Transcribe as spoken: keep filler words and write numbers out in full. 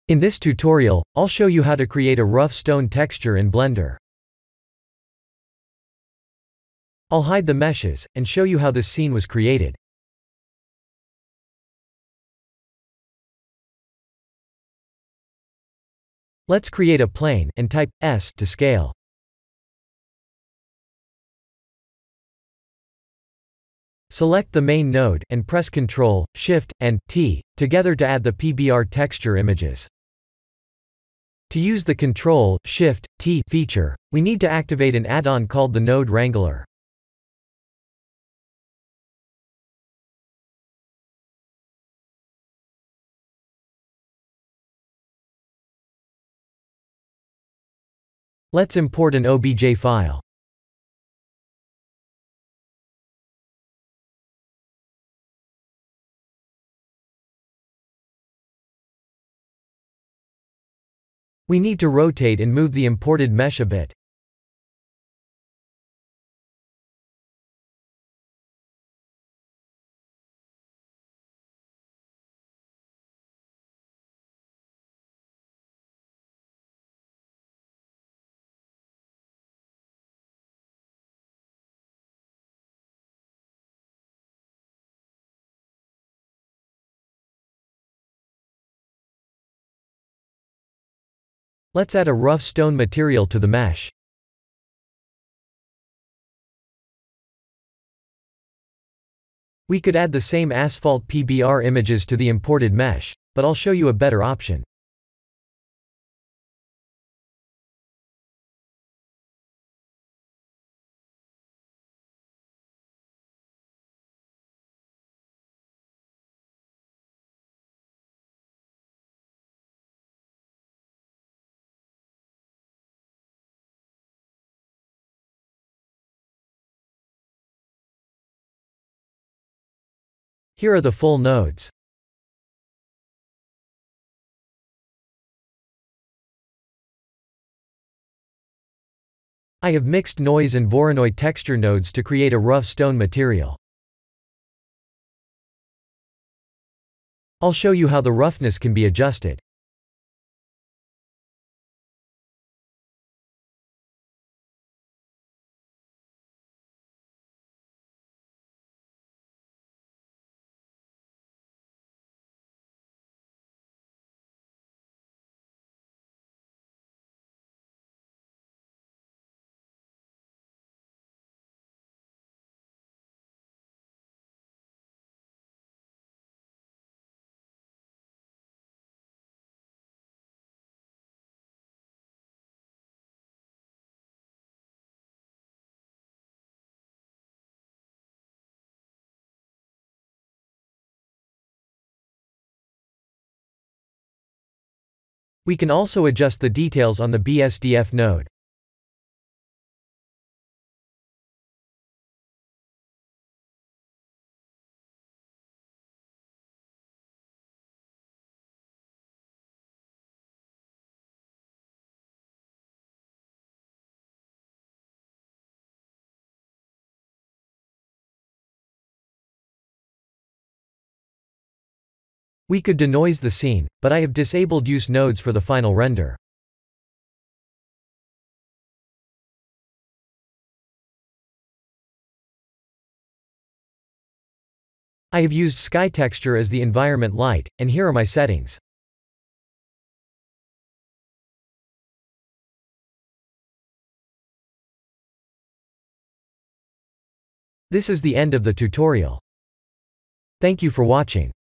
In this tutorial, I'll show you how to create a rough stone texture in Blender. I'll hide the meshes, and show you how this scene was created. Let's create a plane, and type S to scale. Select the main node, and press Ctrl, Shift, and T together to add the P B R texture images. To use the Ctrl, Shift, T feature, we need to activate an add-on called the Node Wrangler. Let's import an O B J file. We need to rotate and move the imported mesh a bit. Let's add a rough stone material to the mesh. We could add the same asphalt P B R images to the imported mesh, but I'll show you a better option. Here are the full nodes. I have mixed noise and Voronoi texture nodes to create a rough stone material. I'll show you how the roughness can be adjusted. We can also adjust the details on the B S D F node. We could denoise the scene, but I have disabled use nodes for the final render. I have used sky texture as the environment light, and here are my settings. This is the end of the tutorial. Thank you for watching.